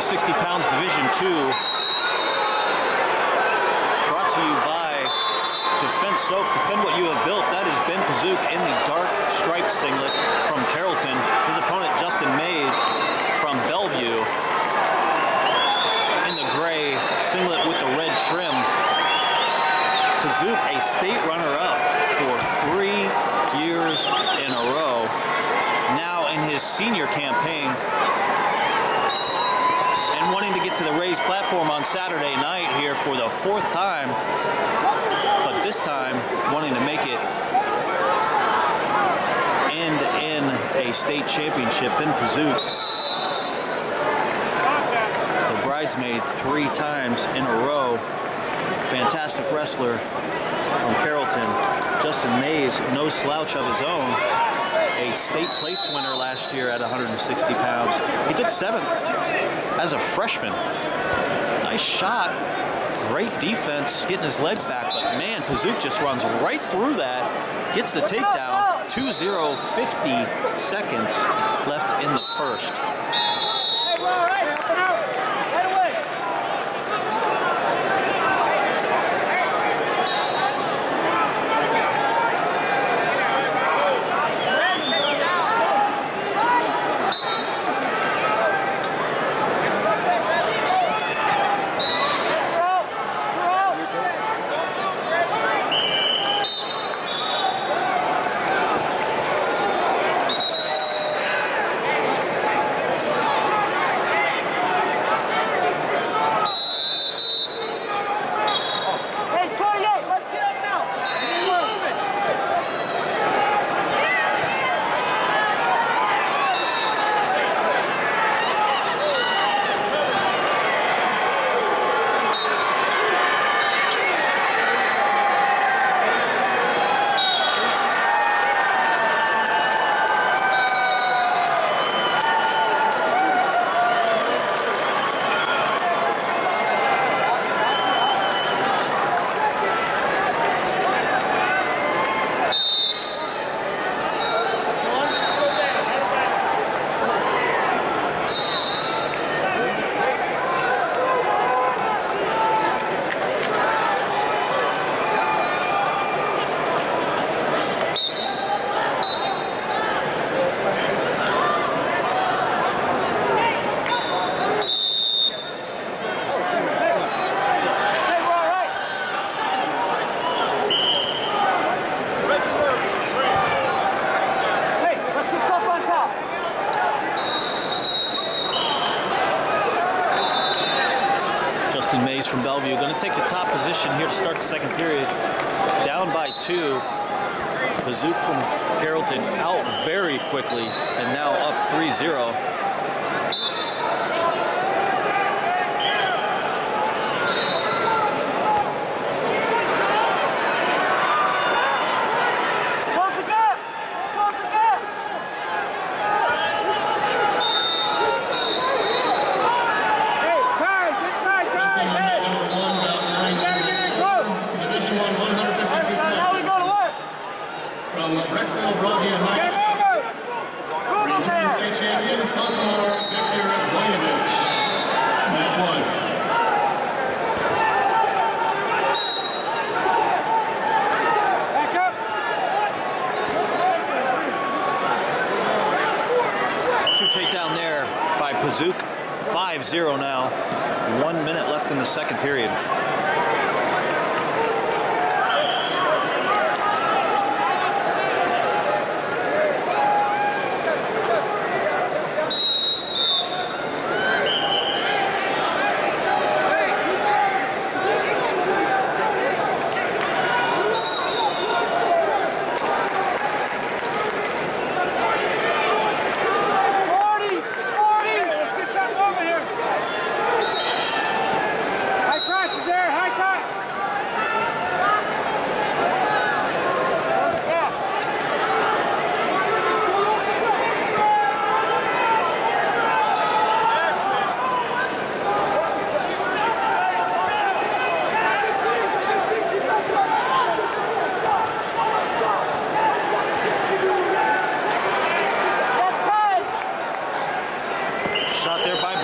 160 pounds Division II. Brought to you by Defense Soap. Defend what you have built. That is Ben Pazuk in the dark striped singlet from Carrollton. His opponent, Justin Mays from Bellevue, in the gray singlet with the red trim. Pazuk, a state runner-up for 3 years in a row. Now in his senior campaign, and wanting to get to the raised platform on Saturday night here for the 4th time, but this time wanting to make it end in a state championship. Ben Pazuk, the bridesmaid 3 times in a row. Fantastic wrestler from Carrollton. Justin Mays, no slouch of his own. A state place winner last year at 160 pounds. He took 7th as a freshman. Nice shot. Great defense, getting his legs back, but man, Pazuk just runs right through that, gets the takedown. 2:0:50 seconds left in the first. Justin Mays from Bellevue going to take the top position here to start the second period. Down by 2. Pazuk from Carrollton out very quickly and now up 3-0. Rexville Broadview Heights, returning state champion, sophomore Victor Voinovich, mat 1. 2 takedown there by Pazuk. 5-0 now. 1 minute left in the second period.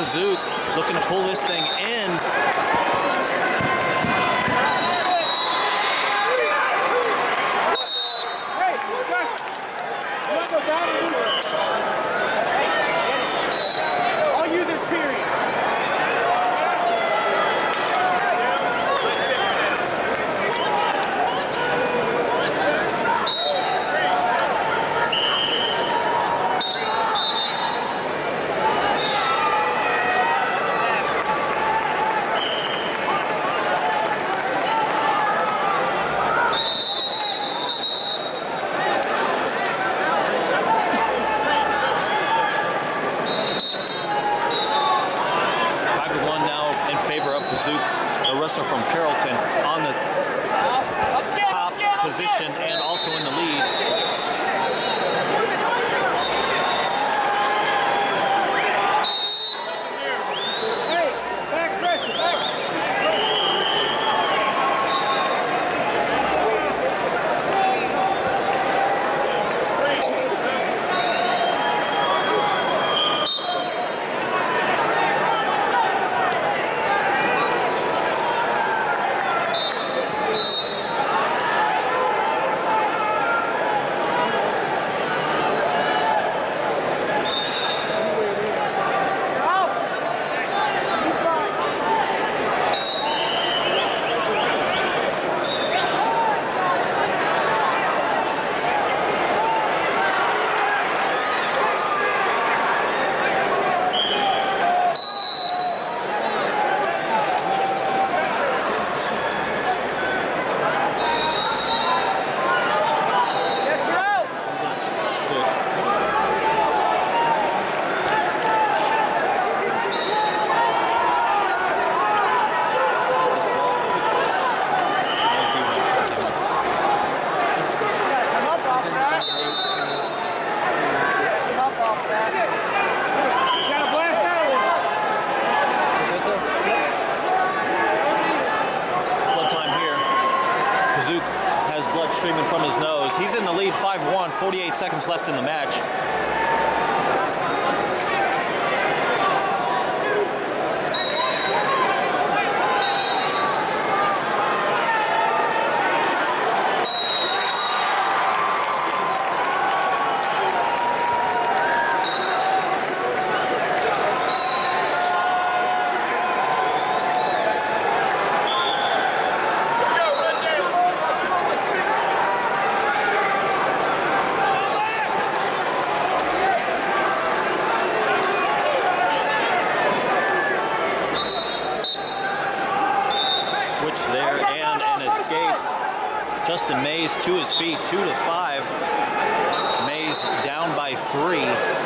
Pazook looking to pull this thing in. I'll use this period. The wrestler from Carrollton on the top position and also in the lead. Hey, back pressure, back. Pazook has blood streaming from his nose. He's in the lead 5-1, 48 seconds left in the match. There and an escape. Justin Mays to his feet, 2-5. Mays down by 3.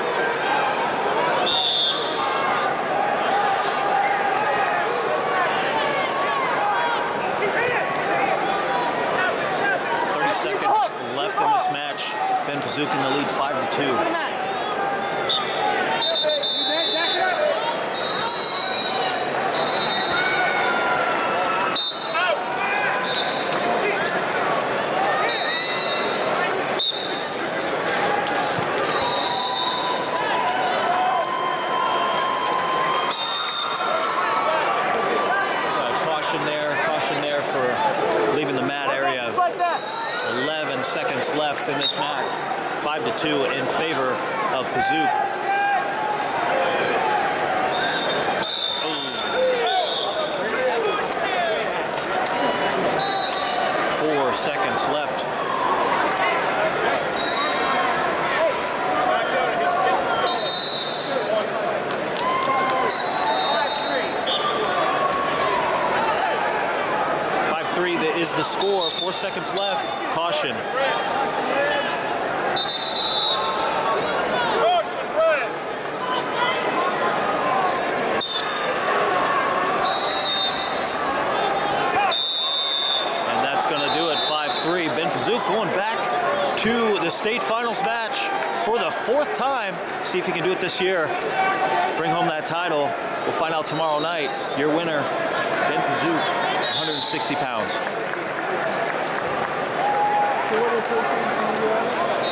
Seconds left in this match. Ben Pazook in the lead 5-2. Caution there for leaving the mat area. 11 seconds left in this match. 5-2 in favor of Pazook. 4 seconds left. Is the score. 4 seconds left. Caution. And that's going to do it. 5-3. Ben Pazook going back to the state finals match for the 4th time. See if he can do it this year. Bring home that title. We'll find out tomorrow night. Your winner, Ben Pazook, 160 pounds.